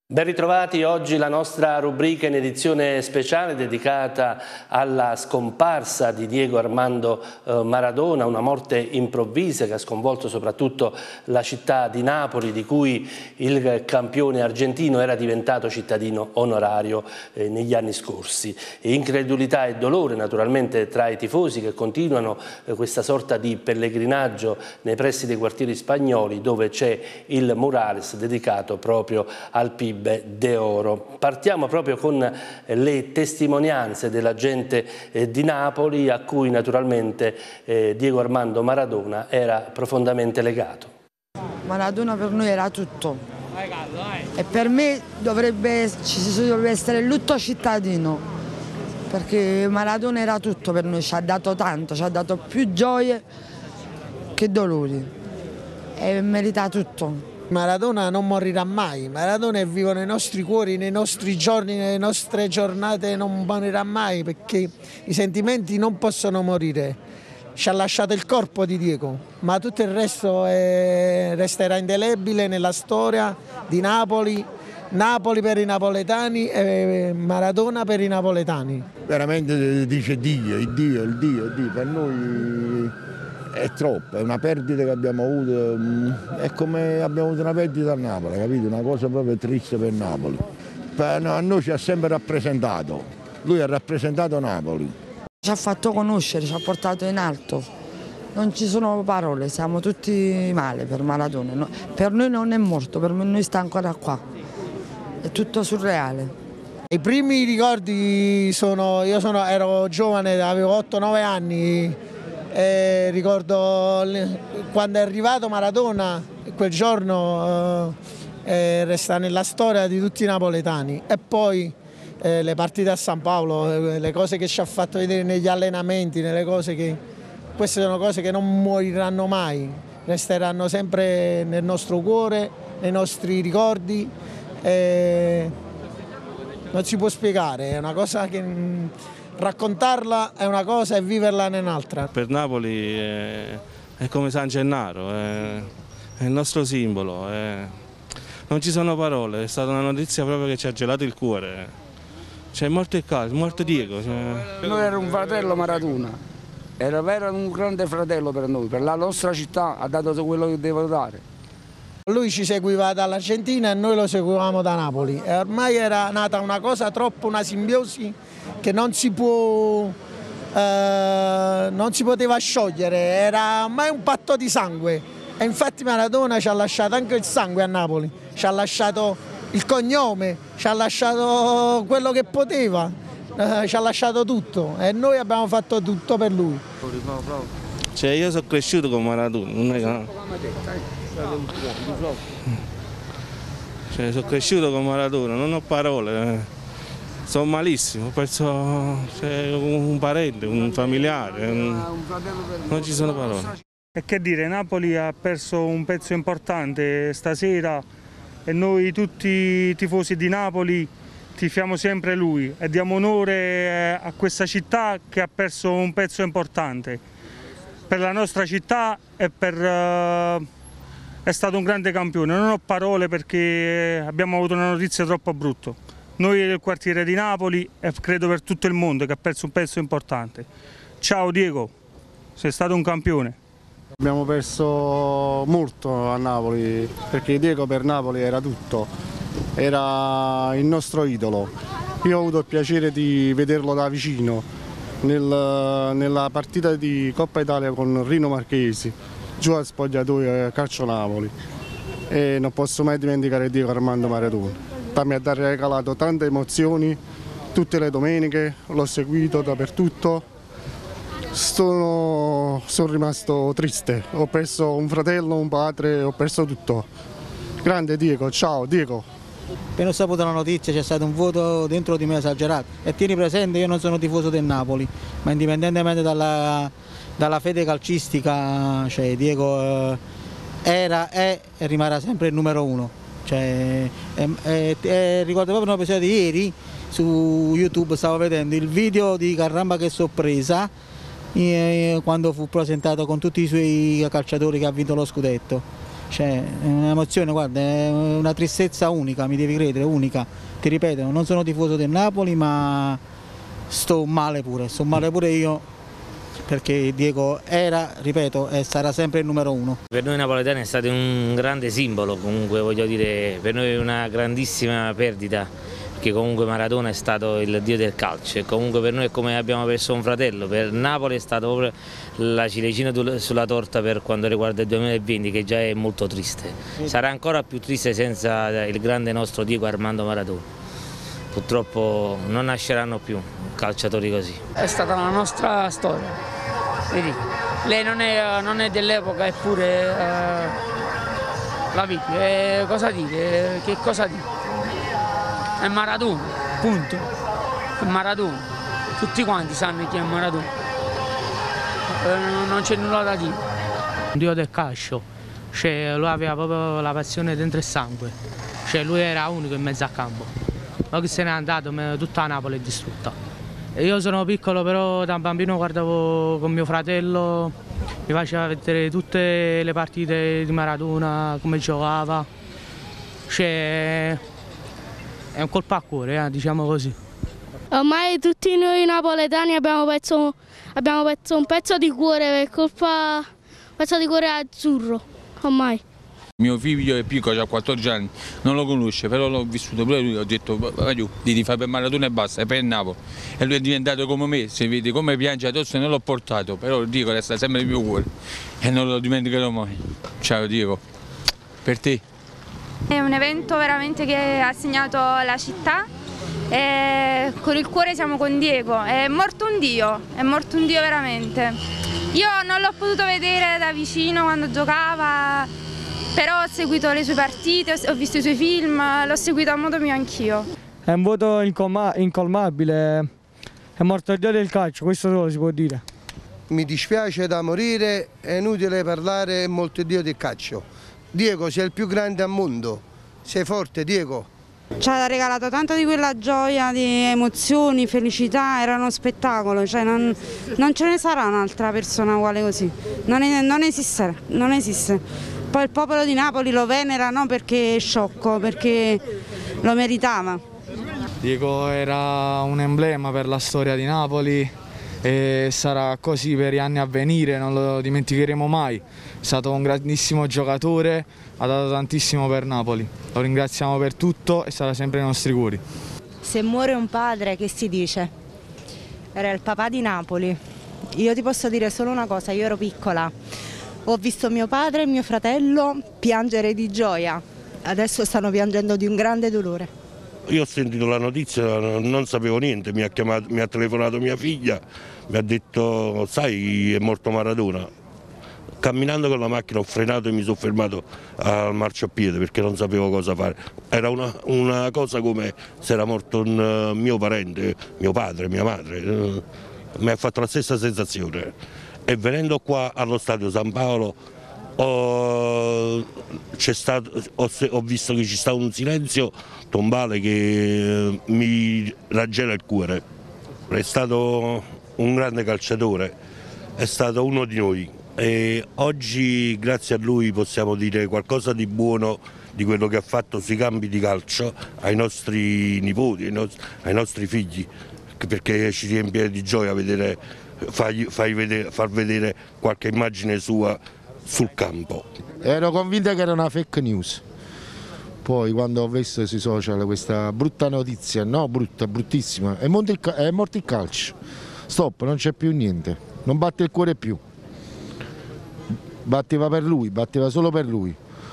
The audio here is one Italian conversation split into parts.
Ben ritrovati, oggi la nostra rubrica in edizione speciale dedicata alla scomparsa di Diego Armando Maradona, una morte improvvisa che ha sconvolto soprattutto la città di Napoli, di cui il campione argentino era diventato cittadino onorario negli anni scorsi. Incredulità e dolore naturalmente tra i tifosi che continuano questa sorta di pellegrinaggio nei pressi dei quartieri spagnoli, dove c'è il murales dedicato proprio al PIB de Oro. Partiamo proprio con le testimonianze della gente di Napoli, a cui naturalmente Diego Armando Maradona era profondamente legato. Maradona per noi era tutto e per me dovrebbe essere il lutto cittadino, perché Maradona era tutto per noi, ci ha dato tanto, ci ha dato più gioie che dolori e merita tutto. Maradona non morirà mai, Maradona è vivo nei nostri cuori, nei nostri giorni, nelle nostre giornate, non morirà mai perché i sentimenti non possono morire. Ci ha lasciato il corpo di Diego, ma tutto il resto resterà indelebile nella storia di Napoli, Napoli per i napoletani e Maradona per i napoletani. Veramente dice Dio, il Dio, per noi è troppo, è una perdita che abbiamo avuto, è come abbiamo avuto una perdita a Napoli, capito? Una cosa proprio triste per Napoli. A noi ci ha sempre rappresentato, lui ha rappresentato Napoli. Ci ha fatto conoscere, ci ha portato in alto, non ci sono parole, siamo tutti male per Maradona, per noi non è morto, per noi sta ancora qua, è tutto surreale. I primi ricordi ero giovane, avevo 8-9 anni. Ricordo quando è arrivato Maradona, quel giorno resta nella storia di tutti i napoletani, e poi le partite a San Paolo, le cose che ci ha fatto vedere negli allenamenti, queste sono cose che non moriranno mai, resteranno sempre nel nostro cuore, nei nostri ricordi, non si può spiegare, è una cosa che raccontarla è una cosa e viverla è un'altra. Per Napoli è come San Gennaro, è il nostro simbolo, non ci sono parole, è stata una notizia proprio che ci ha gelato il cuore. C'è morto il caso, morto Diego. Noi era un fratello Maradona, era un grande fratello per noi, per la nostra città ha dato quello che deve dare. Lui ci seguiva dall'Argentina e noi lo seguivamo da Napoli e ormai era nata una cosa una simbiosi che non si poteva sciogliere, era ormai un patto di sangue e infatti Maradona ci ha lasciato anche il sangue a Napoli, ci ha lasciato il cognome, ci ha lasciato quello che poteva, ci ha lasciato tutto e noi abbiamo fatto tutto per lui. Cioè, io sono cresciuto con Maradona, non è che... Cioè, sono cresciuto con Maradona, non ho parole, sono malissimo, ho perso un parente, un familiare, non ci sono parole. E che dire, Napoli ha perso un pezzo importante stasera e noi tutti i tifosi di Napoli tifiamo sempre lui e diamo onore a questa città che ha perso un pezzo importante per la nostra città e è stato un grande campione, non ho parole perché abbiamo avuto una notizia troppo brutta. Noi del quartiere di Napoli e credo per tutto il mondo che ha perso un pezzo importante. Ciao Diego, sei stato un campione. Abbiamo perso molto a Napoli perché Diego per Napoli era tutto, era il nostro idolo. Io ho avuto il piacere di vederlo da vicino nella partita di Coppa Italia con Rino Marchesi, giù al spogliatoio Calcio Napoli, e non posso mai dimenticare Diego Armando Maradona. Mi ha regalato tante emozioni, tutte le domeniche, l'ho seguito dappertutto, sono rimasto triste, ho perso un fratello, un padre, ho perso tutto. Grande Diego, ciao Diego. Appena ho saputo la notizia c'è stato un vuoto dentro di me esagerato e tieni presente, io non sono tifoso del Napoli, ma indipendentemente dalla fede calcistica, cioè Diego era, è e rimarrà sempre il numero uno. Cioè, ricordo proprio un episodio di ieri su YouTube, stavo vedendo il video di Carramba che sorpresa quando fu presentato con tutti i suoi calciatori che ha vinto lo scudetto. Cioè, è un'emozione, guarda, è una tristezza unica, mi devi credere, unica. Ti ripeto, non sono tifoso del Napoli, ma sto male pure io, perché Diego era, ripeto, e sarà sempre il numero 1. Per noi napoletani è stato un grande simbolo, comunque voglio dire, per noi è una grandissima perdita, perché comunque Maradona è stato il dio del calcio e comunque per noi è come abbiamo perso un fratello. Per Napoli è stato proprio la ciliegina sulla torta per quanto riguarda il 2020, che già è molto triste. Sarà ancora più triste senza il grande nostro Diego Armando Maradona. Purtroppo non nasceranno più calciatori così. È stata la nostra storia, vedi? Lei non è dell'epoca, eppure la vedi. Cosa dire? Che cosa dire? È Maradona, punto. È Maradona. Tutti quanti sanno chi è Maradona. Non c'è nulla da dire. Un dio del calcio, cioè, lui aveva proprio la passione dentro il sangue, cioè, lui era unico in mezzo a campo. Ma che se n'è andato, tutta Napoli è distrutta. E io sono piccolo, però da bambino guardavo con mio fratello, mi faceva vedere tutte le partite di Maradona, come giocava. Cioè, è un colpo a cuore, diciamo così. Ormai tutti noi napoletani abbiamo perso un pezzo di cuore per colpa, pezzo di cuore azzurro, ormai. Mio figlio è piccolo, ha 14 anni, non lo conosce, però l'ho vissuto pure lui, ho detto di fare per Maradona e basta, e per il Napoli. E lui è diventato come me, se vedi come piange addosso, non l'ho portato, però dico resta sempre nel mio cuore e non lo dimenticherò mai. Ciao Diego, per te. È un evento veramente che ha segnato la città e con il cuore siamo con Diego. È morto un dio veramente. Io non l'ho potuto vedere da vicino quando giocava, però ho seguito le sue partite, ho visto i suoi film, l'ho seguito a modo mio anch'io. È un voto incolmabile, è morto il dio del calcio, questo solo si può dire. Mi dispiace da morire, è inutile parlare, è molto il dio del calcio. Diego, sei il più grande al mondo, sei forte Diego. Ci ha regalato tanto di quella gioia, di emozioni, felicità, era uno spettacolo, cioè non ce ne sarà un'altra persona uguale così, non esiste. Poi il popolo di Napoli lo venera non perché è sciocco, perché lo meritava. Diego era un emblema per la storia di Napoli e sarà così per gli anni a venire, non lo dimenticheremo mai. È stato un grandissimo giocatore, ha dato tantissimo per Napoli. Lo ringraziamo per tutto e sarà sempre nei nostri cuori. Se muore un padre, che si dice? Era il papà di Napoli. Io ti posso dire solo una cosa, io ero piccola. Ho visto mio padre e mio fratello piangere di gioia. Adesso stanno piangendo di un grande dolore. Io ho sentito la notizia, non sapevo niente, mi ha telefonato mia figlia, mi ha detto sai è morto Maradona. Camminando con la macchina ho frenato e mi sono fermato al marciapiede perché non sapevo cosa fare. Era una cosa come se era morto un mio parente, mio padre, mia madre. Mi ha fatto la stessa sensazione. E venendo qua allo stadio San Paolo ho visto che ci sta un silenzio tombale che mi raggela il cuore. È stato un grande calciatore, è stato uno di noi e oggi grazie a lui possiamo dire qualcosa di buono di quello che ha fatto sui campi di calcio ai nostri nipoti, ai nostri figli, perché ci riempie di gioia far vedere qualche immagine sua sul campo. Ero convinta che era una fake news, poi quando ho visto sui social questa brutta notizia, no brutta, bruttissima, è morto il calcio, stop, non c'è più niente, non batte il cuore più, batteva per lui, batteva solo per lui.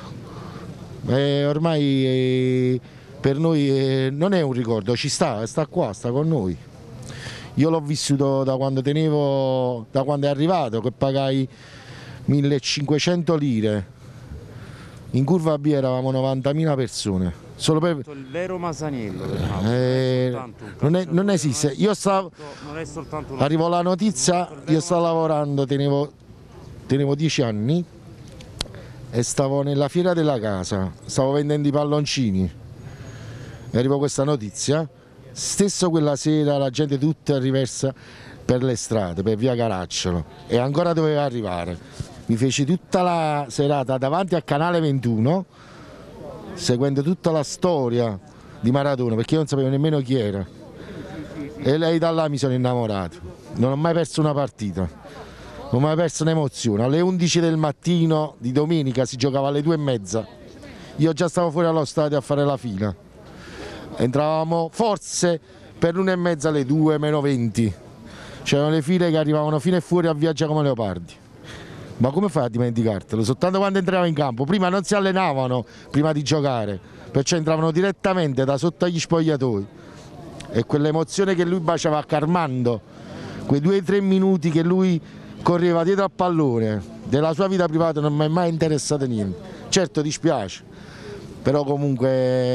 Ormai per noi non è un ricordo, ci sta qua, sta con noi. Io l'ho vissuto da quando è arrivato, che pagai 1500 lire, in curva B eravamo 90.000 persone. Solo per... Il vero Masaniello non esiste. Io stavo... Arrivò la notizia, io stavo lavorando, tenevo 10 anni e stavo nella fiera della casa, stavo vendendo i palloncini e arrivò questa notizia. Stesso quella sera la gente tutta riversa per le strade, per via Caracciolo, e ancora doveva arrivare. mi feci tutta la serata davanti al canale 21, seguendo tutta la storia di Maradona, perché io non sapevo nemmeno chi era. E lei da là mi sono innamorato. Non ho mai perso una partita, non ho mai perso un'emozione. Alle 11 del mattino di domenica si giocava alle 2:30. Io già stavo fuori allo stadio a fare la fila. Entravamo forse per l'1:30 alle 2 meno 20. C'erano le file che arrivavano fino e fuori a Viaggia come Leopardi. Ma come fai a dimenticartelo? Soltanto quando entravano in campo. Prima non si allenavano prima di giocare, perciò entravano direttamente da sotto agli spogliatoi. E quell'emozione che lui baciava a Carmando, quei 2-3 minuti che lui correva dietro al pallone, della sua vita privata non mi è mai interessato niente. Certo dispiace, però comunque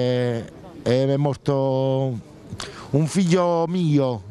è morto un figlio mio,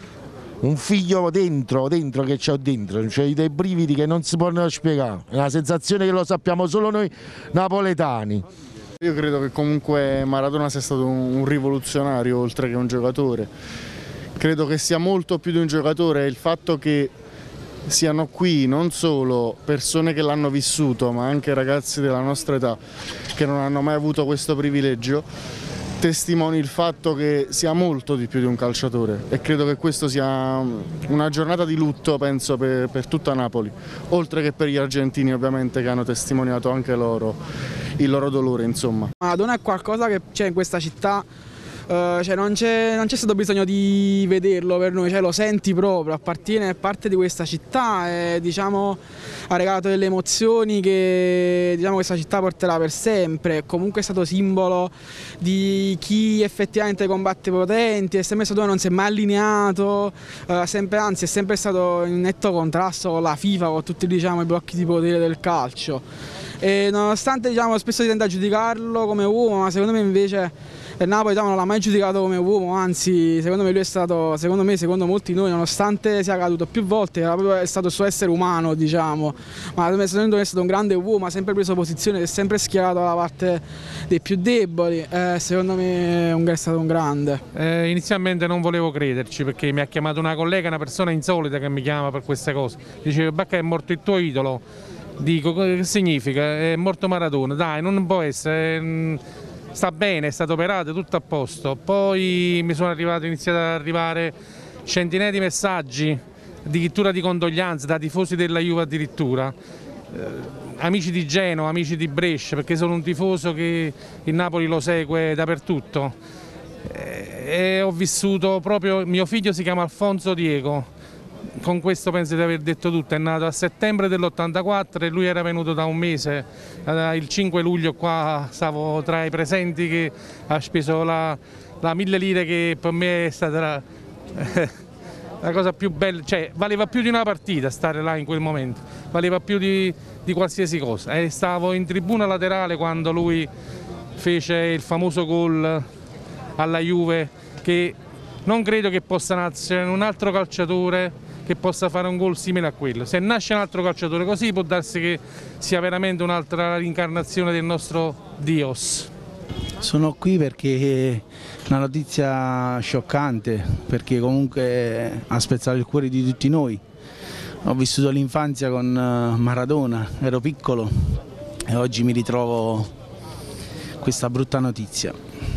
un figlio dentro che c'ho dentro, cioè dei brividi che non si possono spiegare, è una sensazione che lo sappiamo solo noi napoletani. Io credo che comunque Maradona sia stato un rivoluzionario oltre che un giocatore. Credo che sia molto più di un giocatore il fatto che siano qui non solo persone che l'hanno vissuto, ma anche ragazzi della nostra età che non hanno mai avuto questo privilegio, testimoni il fatto che sia molto di più di un calciatore, e credo che questo sia una giornata di lutto, penso, per tutta Napoli, oltre che per gli argentini ovviamente, che hanno testimoniato anche loro il loro dolore, insomma. Maradona è qualcosa che c'è in questa città, cioè non c'è stato bisogno di vederlo per noi, cioè lo senti proprio, appartiene a parte di questa città e diciamo ha regalato delle emozioni che diciamo questa città porterà per sempre. Comunque è stato simbolo di chi effettivamente combatte potenti, è sempre stato, non si è mai allineato, anzi è sempre stato in netto contrasto con la FIFA, con tutti diciamo i blocchi di potere del calcio. E nonostante diciamo spesso si tende a giudicarlo come uomo, ma secondo me invece il Napoli non l'ha mai giudicato come uomo, anzi secondo me lui è stato, secondo molti noi, nonostante sia caduto più volte, è stato il suo essere umano, diciamo, ma secondo me è stato un grande uomo, ha sempre preso posizione, si è sempre schierato dalla parte dei più deboli, secondo me è stato un grande. Inizialmente non volevo crederci, perché mi ha chiamato una collega, una persona insolita che mi chiama per queste cose, diceva Bacca è morto il tuo idolo, dico che significa? È morto Maradona, dai non può essere, sta bene, è stato operato, tutto a posto. Poi mi sono iniziato ad arrivare centinaia di messaggi, addirittura di condoglianze da tifosi della Juve addirittura, amici di Genova, amici di Brescia, perché sono un tifoso che il Napoli lo segue dappertutto. E ho vissuto proprio, mio figlio si chiama Alfonso Diego, con questo penso di aver detto tutto, è nato a settembre dell'84 e lui era venuto da un mese, il 5 luglio qua stavo tra i presenti che ha speso la 1000 lire, che per me è stata la cosa più bella, cioè valeva più di una partita stare là in quel momento, valeva più di qualsiasi cosa. E stavo in tribuna laterale quando lui fece il famoso gol alla Juve, che non credo che possa nascere un altro calciatore che possa fare un gol simile a quello. Se nasce un altro calciatore così può darsi che sia veramente un'altra rincarnazione del nostro Dios. Sono qui perché è una notizia scioccante, perché comunque ha spezzato il cuore di tutti noi. Ho vissuto l'infanzia con Maradona, ero piccolo e oggi mi ritrovo questa brutta notizia.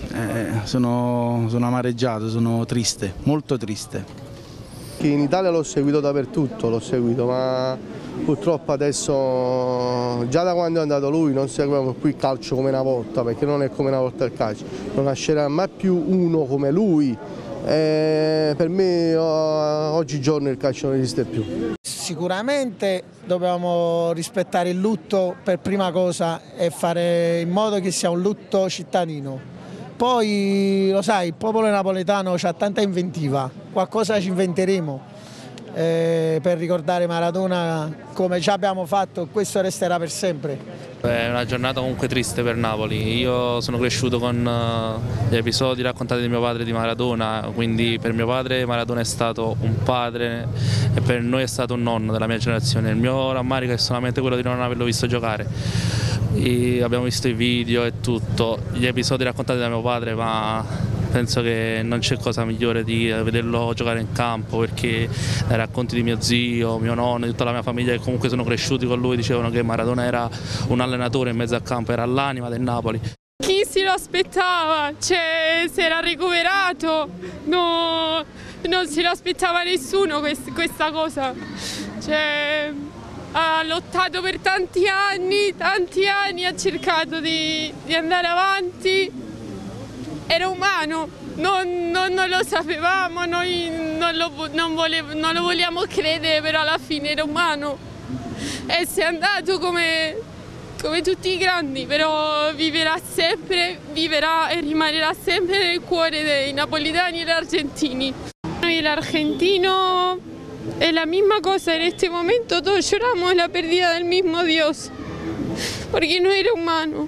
Sono amareggiato, sono triste, molto triste. In Italia l'ho seguito dappertutto, ma purtroppo adesso, già da quando è andato lui, non seguiamo più il calcio come una volta, perché non è come una volta il calcio, non nascerà mai più uno come lui. Per me oggigiorno il calcio non esiste più. Sicuramente dobbiamo rispettare il lutto per prima cosa e fare in modo che sia un lutto cittadino. Poi lo sai, il popolo napoletano ha tanta inventiva, qualcosa ci inventeremo per ricordare Maradona come già abbiamo fatto, questo resterà per sempre. È una giornata comunque triste per Napoli, io sono cresciuto con gli episodi raccontati di mio padre di Maradona, quindi per mio padre Maradona è stato un padre e per noi è stato un nonno della mia generazione. Il mio rammarico è solamente quello di non averlo visto giocare. Abbiamo visto i video e tutto, gli episodi raccontati da mio padre, ma penso che non c'è cosa migliore di vederlo giocare in campo, perché dai racconti di mio zio, mio nonno, di tutta la mia famiglia che comunque sono cresciuti con lui, dicevano che Maradona era un allenatore in mezzo al campo, era l'anima del Napoli. Chi se lo aspettava? Cioè, si era recuperato, no, non se lo aspettava nessuno questa cosa. Cioè, ha lottato per tanti anni, ha cercato di andare avanti, era umano, non lo sapevamo, noi non lo vogliamo credere, però alla fine era umano e si è andato come tutti i grandi, però viverà sempre, viverà e rimarrà sempre nel cuore dei napolitani e degli argentini. Noi l'argentino è la misma cosa, en este momento todos lloramos la pérdida del mismo Dios, perché non era umano.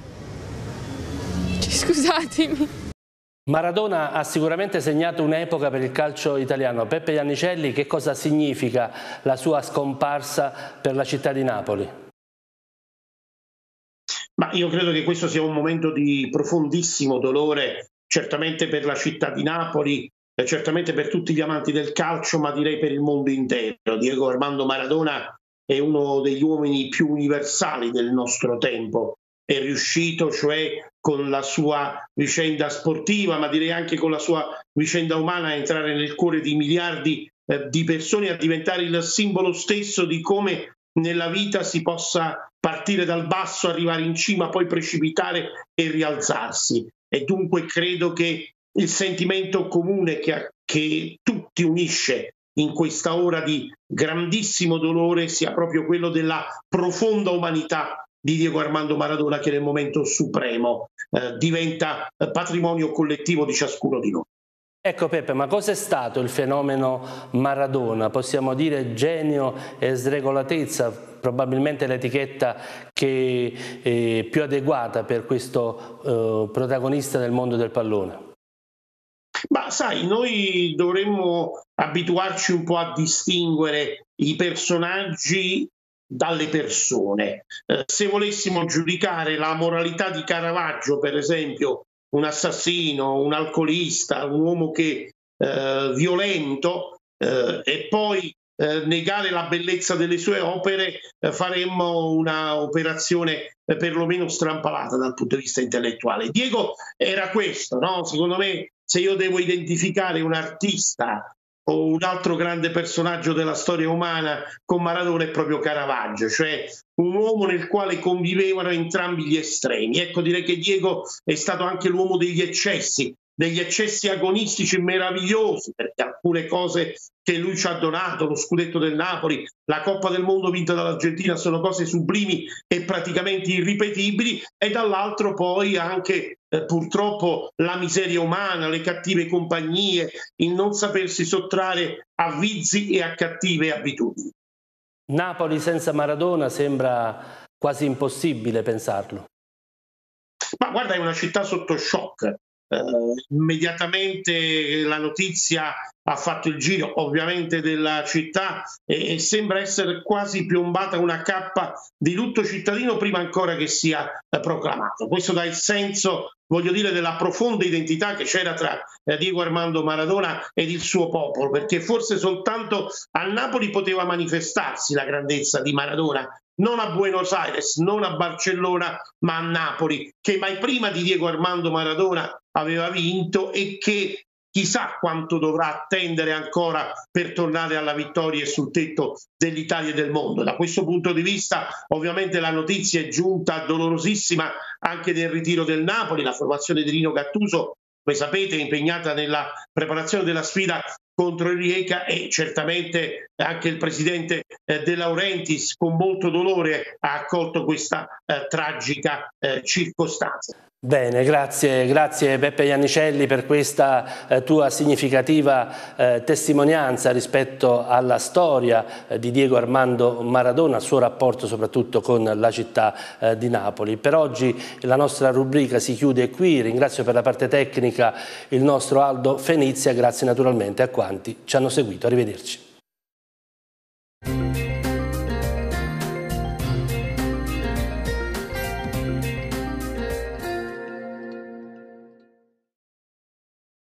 Scusatemi. Maradona ha sicuramente segnato un'epoca per il calcio italiano. Peppe Iannicelli, che cosa significa la sua scomparsa per la città di Napoli? Ma io credo che questo sia un momento di profondissimo dolore, certamente per la città di Napoli, certamente per tutti gli amanti del calcio, ma direi per il mondo intero. Diego Armando Maradona è uno degli uomini più universali del nostro tempo. È riuscito, cioè, con la sua vicenda sportiva, ma direi anche con la sua vicenda umana, a entrare nel cuore di miliardi di persone, a diventare il simbolo stesso di come nella vita si possa partire dal basso, arrivare in cima, poi precipitare e rialzarsi. E dunque credo che il sentimento comune che tutti unisce in questa ora di grandissimo dolore sia proprio quello della profonda umanità di Diego Armando Maradona, che nel momento supremo diventa patrimonio collettivo di ciascuno di noi. Ecco Peppe, ma cos'è stato il fenomeno Maradona? Possiamo dire genio e sregolatezza, probabilmente l'etichetta che è più adeguata per questo protagonista del mondo del pallone. Ma sai, noi dovremmo abituarci un po' a distinguere i personaggi dalle persone. Se volessimo giudicare la moralità di Caravaggio, per esempio, un assassino, un alcolista, un uomo violento, e poi negare la bellezza delle sue opere, faremmo una operazione perlomeno strampalata dal punto di vista intellettuale. Diego era questo, no? Secondo me, se io devo identificare un artista o un altro grande personaggio della storia umana con Maradona, è proprio Caravaggio, cioè un uomo nel quale convivevano entrambi gli estremi. Ecco, direi che Diego è stato anche l'uomo degli eccessi agonistici meravigliosi, perché alcune cose che lui ci ha donato, lo scudetto del Napoli, la Coppa del Mondo vinta dall'Argentina, sono cose sublimi e praticamente irripetibili, e dall'altro poi anche purtroppo la miseria umana, le cattive compagnie, il non sapersi sottrarre a vizi e a cattive abitudini. Napoli senza Maradona sembra quasi impossibile pensarlo. Ma guarda, è una città sotto shock. Immediatamente la notizia ha fatto il giro ovviamente della città e sembra essere quasi piombata una cappa di lutto cittadino prima ancora che sia proclamato. Questo dà il senso, voglio dire, della profonda identità che c'era tra Diego Armando Maradona ed il suo popolo, perché forse soltanto a Napoli poteva manifestarsi la grandezza di Maradona, non a Buenos Aires, non a Barcellona, ma a Napoli, che mai prima di Diego Armando Maradona aveva vinto e che chissà quanto dovrà attendere ancora per tornare alla vittoria sul tetto dell'Italia e del mondo. Da questo punto di vista ovviamente la notizia è giunta dolorosissima anche del ritiro del Napoli. La formazione di Rino Gattuso, come sapete, è impegnata nella preparazione della sfida contro il Rijeka, e certamente anche il presidente De Laurentiis con molto dolore ha accolto questa tragica circostanza. Bene, grazie Peppe Iannicelli per questa tua significativa testimonianza rispetto alla storia di Diego Armando Maradona, il suo rapporto soprattutto con la città di Napoli. Per oggi la nostra rubrica si chiude qui, ringrazio per la parte tecnica il nostro Aldo Fenizia, grazie naturalmente a quanti ci hanno seguito, arrivederci.